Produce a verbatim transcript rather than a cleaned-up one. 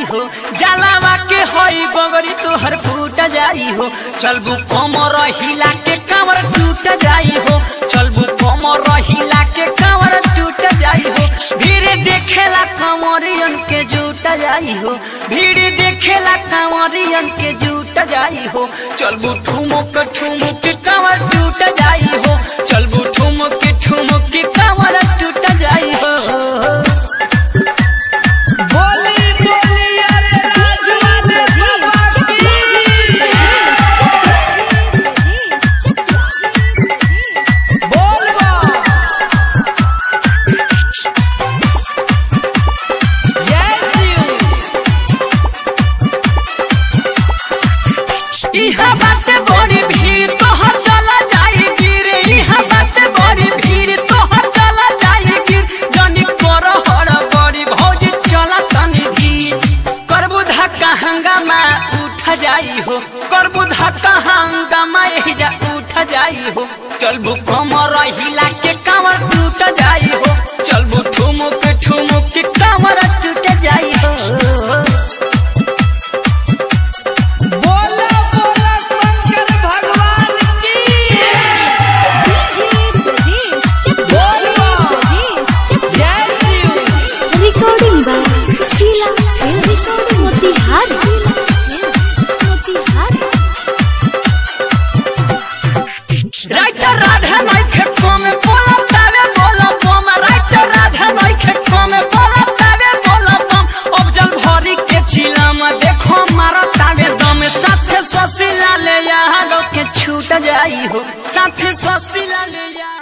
हो, जलावा के होई बगरी तोहर फूट जाई हो। चलबू कमर हिला के कांवर टूट जाई हो, चलबू कमर हिला के कांवर टूट जाई हो। भीड़ देखेला कांवरियन के जुट जाई हो, भीड़ देखेला कांवरियन के जुट जाई हो। चलबू ठुमुक ठुमुक कांवर टूट जाई हो, चलबू ठुमुक ठुमुक कांवर टूट जाई हो। बोली बोली अरे राजू वाले बाबा की बोल बा जय शिव। इहा बाटे बड़ी भीड़ तोहर चला जाई गिर, इहा बाटे बड़ी भीड़ तोहर चला जाई गिर। जनी कर हड़बड़ी भौजी चला तनी धीर, करबू धक्का हंगामा उठ जाई हो, करबू धक्का हंगामा यही जा उठ जाई हो। चलबू कमर हिला के कांवर टूट जाई हो, चलबू ठुमुक ठुमुक कांवर टूट जाई हो। बोला बोला शंकर भगवान की जय Shiv. Recording by Sheela recording Motihari writer Radha नाई खेतों में बोला तावे बोला बम, राइटर राधा नाई खेतों में बोला तावे बोला बम। अब जल भरी के चिला में देखो मारा तावे दम, साथे ससीला ले यहाँ के छूट जाई हो, साथे ससीला ले यहाँ